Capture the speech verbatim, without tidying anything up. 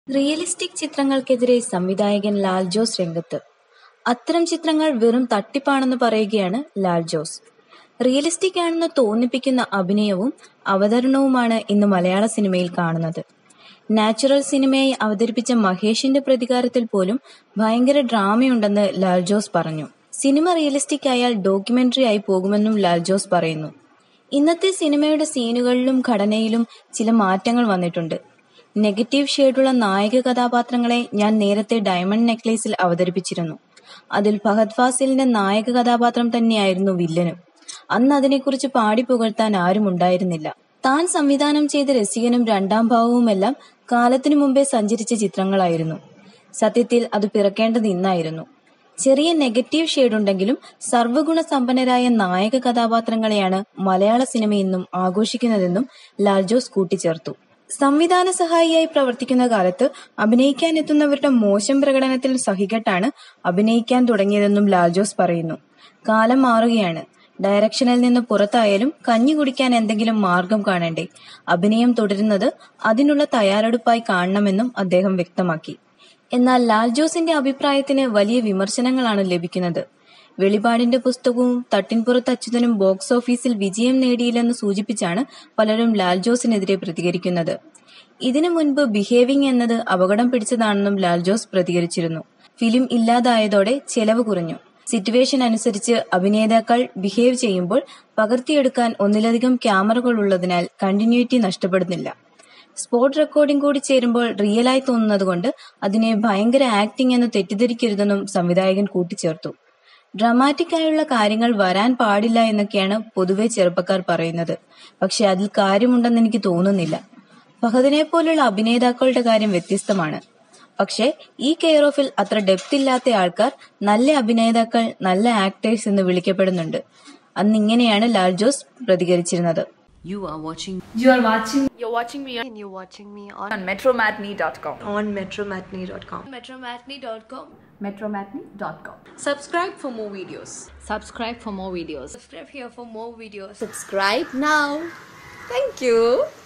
Realistic ചിത്രങ്ങൾക്കെതിരെ സംവിധായകൻ ലാൽ ജോസ് രംഗത്ത്. അത്തരം ചിത്രങ്ങൾ വെറും തട്ടിപ്പാണെന്ന് പറയുകയാണ് ലാൽ ജോസ്. റിയലിസ്റ്റിക് ആണെന്ന് തോന്നിപ്പിക്കുന്ന അഭിനയവും അവതരണവുമാണ് ഇന്ന് മലയാള സിനിമയിൽ കാണുന്നത്. നാച്ചുറൽ സിനിമയായി അവതരിപ്പിച്ച മഹേഷിന്റെ പ്രതികാരത്തിൽ പോലും ഭയങ്കര ഡ്രാമയുണ്ടെന്ന് ലാൽ ജോസ് പറഞ്ഞു. സിനിമ റിയലിസ്റ്റിക് ആയാൽ ഡോക്യുമെന്ററി ആയി പോകുമെന്നും ലാൽ ജോസ് പറയുന്നു. ഇന്നത്തെ സിനിമയുടെ സീനുകളിലും ഘടനയിലും ചില മാറ്റങ്ങൾ വന്നിട്ടുണ്ട്. നെഗറ്റീവ് ഷെയ്ഡുള്ള നായക കഥാപാത്രങ്ങളെ ഞാൻ നേരത്തെ ഡയമണ്ട് നെക്ലേസിൽ അവതരിപ്പിച്ചിരുന്നു. അതിൽ ഫഹദ് ഫാസിലിന്റെ നായക കഥാപാത്രം തന്നെയായിരുന്നു വില്ലനും. അന്ന് അതിനെക്കുറിച്ച് പാടി പുകഴ്ത്താൻ ആരും ഉണ്ടായിരുന്നില്ല. താൻ സംവിധാനം ചെയ്ത രസികനും രണ്ടാം ഭാവവുമെല്ലാം കാലത്തിനു മുമ്പേ സഞ്ചരിച്ച ചിത്രങ്ങളായിരുന്നു. സത്യത്തിൽ അത് പിറക്കേണ്ടത് ഇന്നായിരുന്നു. ചെറിയ നെഗറ്റീവ് ഷെയ്ഡുണ്ടെങ്കിലും സർവ്വഗുണ സമ്പന്നരായ നായക കഥാപാത്രങ്ങളെയാണ് മലയാള സിനിമ ഇന്നും ആഘോഷിക്കുന്നതെന്നും ലാൽ ജോസ് കൂട്ടിച്ചേർത്തു. സംവിധാന സഹായിയായി പ്രവർത്തിക്കുന്ന കാലത്ത് അഭിനയിക്കാൻ എത്തുന്നവരുടെ മോശം പ്രകടനത്തിൽ സഹികെട്ടാണ് അഭിനയിക്കാൻ തുടങ്ങിയതെന്നും ലാൽ ജോസ് പറയുന്നു. കാലം മാറുകയാണ്. ഡയറക്ഷനിൽ നിന്ന് പുറത്തായാലും കഞ്ഞി കുടിക്കാൻ എന്തെങ്കിലും മാർഗം കാണണ്ടേ? അഭിനയം തുടരുന്നത് അതിനുള്ള തയ്യാറെടുപ്പായി കാണണമെന്നും അദ്ദേഹം വ്യക്തമാക്കി. എന്നാൽ ലാൽ ജോസിന്റെ അഭിപ്രായത്തിന് വലിയ വിമർശനങ്ങളാണ് ലഭിക്കുന്നത്. വെളിപാടിന്റെ പുസ്തകവും തട്ടിൻപുറത്ത് അച്യുതനും ബോക്സ് ഓഫീസിൽ വിജയം നേടിയില്ലെന്ന് സൂചിപ്പിച്ചാണ് പലരും ലാൽ ജോസിനെതിരെ പ്രതികരിക്കുന്നത്. ഇതിനു മുൻപ് ബിഹേവിംഗ് എന്നത് അപകടം പിടിച്ചതാണെന്നും ലാൽ ജോസ് പ്രതികരിച്ചിരുന്നു. ഫിലിം ഇല്ലാതായതോടെ ചെലവ് കുറഞ്ഞു. സിറ്റുവേഷൻ അനുസരിച്ച് അഭിനേതാക്കൾ ബിഹേവ് ചെയ്യുമ്പോൾ പകർത്തിയെടുക്കാൻ ഒന്നിലധികം ക്യാമറകൾ ഉള്ളതിനാൽ കണ്ടിന്യൂറ്റി നഷ്ടപ്പെടുന്നില്ല. സ്പോട്ട് റെക്കോർഡിംഗ് കൂടി ചേരുമ്പോൾ റിയലായി തോന്നുന്നതുകൊണ്ട് അതിനെ ഭയങ്കര ആക്ടിംഗ് എന്ന് തെറ്റിദ്ധരിക്കരുതെന്നും സംവിധായകൻ കൂട്ടിച്ചേർത്തു. ഡ്രാമാറ്റിക് ആയുള്ള കാര്യങ്ങൾ വരാൻ പാടില്ല എന്നൊക്കെയാണ് പൊതുവെ ചെറുപ്പക്കാർ പറയുന്നത്. പക്ഷെ അതിൽ കാര്യമുണ്ടെന്ന് എനിക്ക് തോന്നുന്നില്ല. ഫഹദിനെ പോലുള്ള അഭിനേതാക്കളുടെ കാര്യം വ്യത്യസ്തമാണ്. പക്ഷെ ഈ കെയർ ഓഫിൽ അത്ര ഡെപ്ത് ഇല്ലാത്ത ആൾക്കാർ നല്ല അഭിനേതാക്കൾ, നല്ല ആക്ടേഴ്സ് എന്ന് വിളിക്കപ്പെടുന്നുണ്ട്. അന്നിങ്ങനെയാണ് Lal Jose പ്രതികരിച്ചിരുന്നത്. You are watching. You are watching. You're watching me. And you're watching me on, on metromatney dot com. on metromatney dot com. metromatney dot com. metromatney dot com. Subscribe for more videos. Subscribe for more videos. Subscribe here for more videos. Subscribe now. Thank you.